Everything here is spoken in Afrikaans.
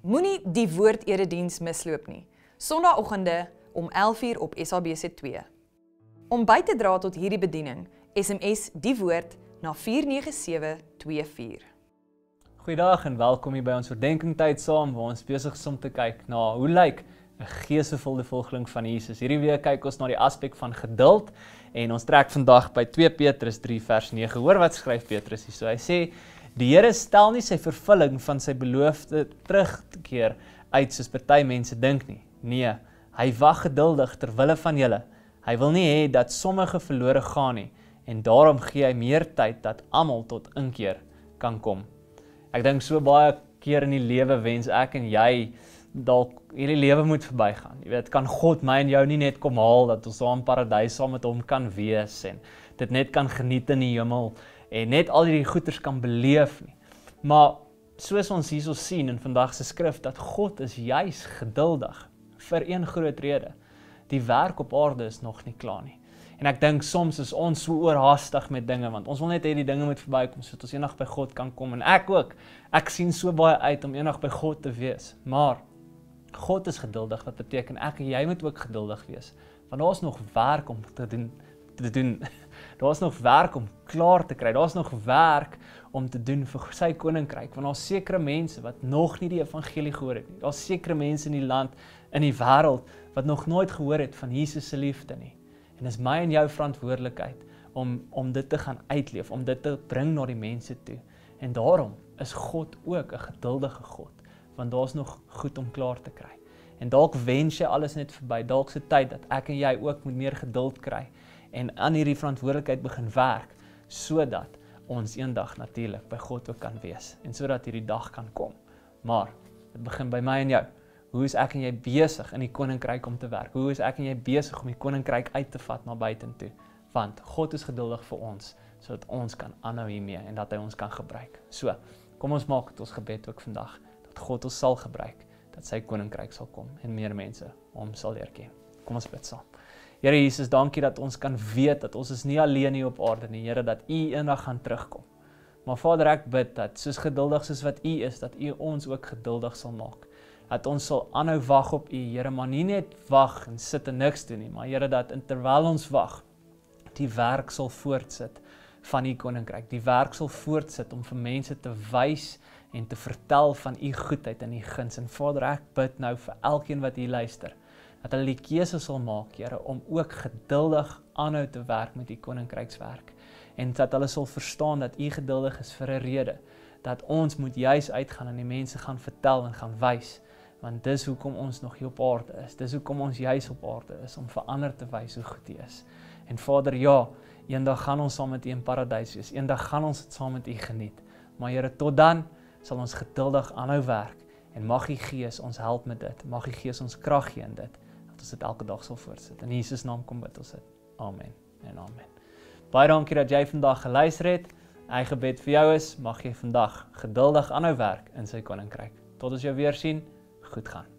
Moenie die woord-erediens misloop nie. Sondagoggende om 11:00 op SABC2. Om by te dra tot hierdie bediening, SMS die woord na 49724. Goeiedag en welkom hier by ons oordenkingtyd saam, waar ons besig is om te kyk na hoe lyk 'n geesvervulde volgeling van Jesus. Hierdie week kyk ons na die aspek van geduld en ons trek vandag by 2 Petrus 3 vers 9. Hoor wat skryf Petrus hier. So hy sê, die Here stel nie sy vervulling van sy belofte terug te keer uit soos party mense dink nie. Nee, hy wag geduldig ter wille van julle. Hy wil nie hê dat sommige verlore gaan nie en daarom gee hy meer tyd dat almal tot inkeer kan kom. Ek dink so baie keer in die lewe wens ek en jy dalk hierdie lewe moet verbygaan. Jy weet, kan God my en jou nie net kom haal dat ons daar in paradys saam met hom kan wees en dit net kan geniet in die hemel en net al hierdie goeders kan beleef nie. Maar soos ons hierso sien in vandag se skrif dat God is juis geduldig vir een groot rede. Die werk op aarde is nog nie klaar nie. En ek dink soms is ons so oorhaastig met dinge, want ons wil net hê die dinge moet verbykom sodat ons eendag by God kan kom. En ek ook. Ek sien so baie uit om eendag by God te wees. Maar God is geduldig, wat beteken ek en jy moet ook geduldig wees. Want daar is nog werk om te doen. Daar is nog werk om klaar te kry. Daar is nog werk om te doen vir sy koninkryk. Want daar is sekere mense wat nog nie die evangelie gehoor het nie. Daar is sekere mense in die land, in die wêreld, wat nog nooit gehoor het van Jesus se liefde nie. En dis my en jou verantwoordelikheid om dit te gaan uitleef, om dit te bring na die mense toe. En daarom is God ook 'n geduldige God, want daar's nog goed om klaar te kry. En dalk wens jy alles net verby, dalk se tyd dat ek en jy ook moet meer geduld kry en aan hierdie verantwoordelikheid begin werk, sodat ons eendag natuurlik by God ook kan wees en sodat hierdie dag kan kom. Maar dit begin by my en jou. Hoe is ek en jy besig in die koninkryk om te werk? Hoe is ek en jy besig om die koninkryk uit te vat na buitentoe? Want God is geduldig vir ons, sodat ons kan aanhou hiermee en dat hy ons kan gebruik. So, kom ons maak dit ons gebed ook vandag, dat God ons sal gebruik, dat sy koninkryk sal kom en meer mense hom sal leer ken. Kom ons bid saam. Here Jesus, dankie dat ons kan weet dat ons is nie alleen hier op aarde nie, Here, dat U eendag gaan terugkom. Maar Vader, ek bid dat soos geduldig soos wat U is, dat U ons ook geduldig sal maak. Dat ons sal aanhou wag op U, Here, maar nie net wag en sit en niks doen nie, maar Here, dat terwyl ons wag, die werk sal voortsit van U koninkryk. Die werk sal voortsit om vir mense te wys en te vertel van U goedheid en U guns. En Vader, ek bid nou vir elkeen wat hier luister, dat hulle die keuse sal maak, Here, om ook geduldig aanhou te werk met U koninkrykswerk. En dat hulle sal verstaan dat U geduldig is vir 'n rede, dat ons moet juis uitgaan en die mense gaan vertel en gaan wys. Want dis hoekom ons nog hier op aarde is. Dis hoekom ons juis op aarde is, om vir ander te wys hoe goed U is. En Vader, ja, eendag gaan ons saam met U in paradys wees. Eendag gaan ons dit saam met U geniet. Maar Here, tot dan sal ons geduldig aanhou werk. En mag U Gees ons help met dit. Mag U Gees ons krag gee in dit. Dat ons dit elke dag sal voortsit. In Jesus naam kom bid ons dit. Amen en amen. Baie dankie dat jy vandag geluister het. My gebed vir jou is, mag jy vandag geduldig aanhou werk in sy koninkryk. Tot ons jou weer sien. Goed gaan.